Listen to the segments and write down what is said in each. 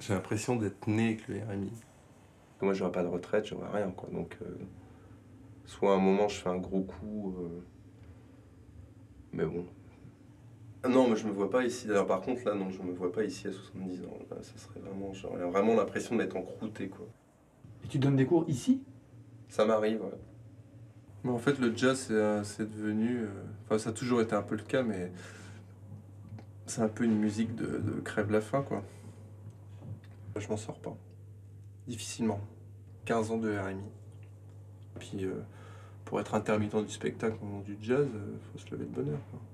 J'ai l'impression d'être né avec le RMI. Moi, j'aurais pas de retraite, j'aurais rien, quoi. Donc, soit à un moment, je fais un gros coup, mais bon. Non, mais je me vois pas ici. D'ailleurs, par contre, là, non, je me vois pas ici à 70 ans. Là, ça serait vraiment, j'aurais vraiment l'impression d'être encrouté, quoi. Et tu donnes des cours ici? Ça m'arrive, ouais. Mais en fait, le jazz, c'est devenu... Enfin, ça a toujours été un peu le cas, mais c'est un peu une musique de crève la faim, quoi. Je m'en sors pas. Difficilement. 15 ans de RMI. Puis, pour être intermittent du spectacle au moment du jazz, faut se lever de bonne heure, quoi.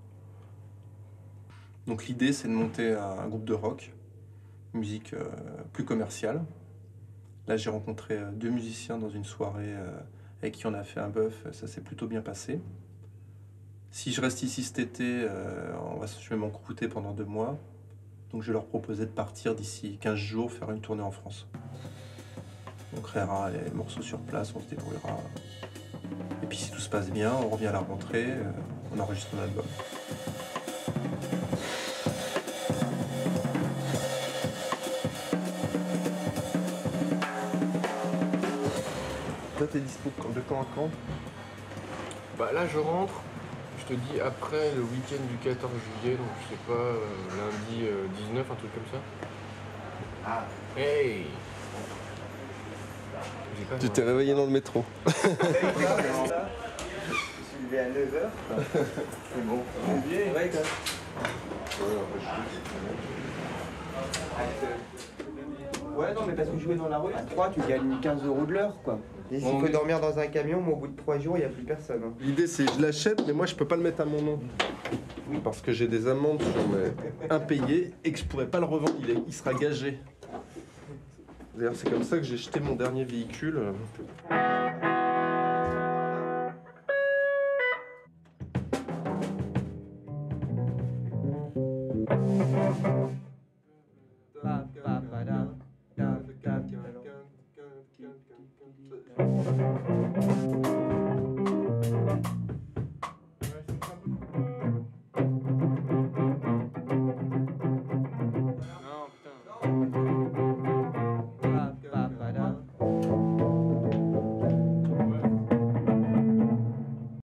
Donc l'idée, c'est de monter un groupe de rock, musique plus commerciale. Là, j'ai rencontré 2 musiciens dans une soirée avec qui on a fait un bœuf, ça s'est plutôt bien passé. Si je reste ici cet été, je vais m'encrouter pendant 2 mois. Donc je leur proposais de partir d'ici 15 jours, faire une tournée en France. On créera les morceaux sur place, on se débrouillera. Et puis si tout se passe bien, on revient à la rentrée, on enregistre un album. Toi, t'es dispo de quand à quand? Bah là, je rentre, je te dis après le week-end du 14 juillet, donc je sais pas, lundi 19, un truc comme ça. Ah, hey! Tu t'es réveillé dans le métro. Je suis levé à 9h. C'est bon. C'est bien, ouais, quoi. Ouais, non, mais parce que jouer dans la rue, à 3, tu gagnes 15 € de l'heure, quoi. Et s'il faut dormir dans un camion, mais au bout de 3 jours, il n'y a plus personne. Hein. L'idée, c'est je l'achète, mais moi, je peux pas le mettre à mon nom. Parce que j'ai des amendes sur mes impayés et que je pourrais pas le revendre. Il sera gagé. D'ailleurs, c'est comme ça que j'ai jeté mon dernier véhicule.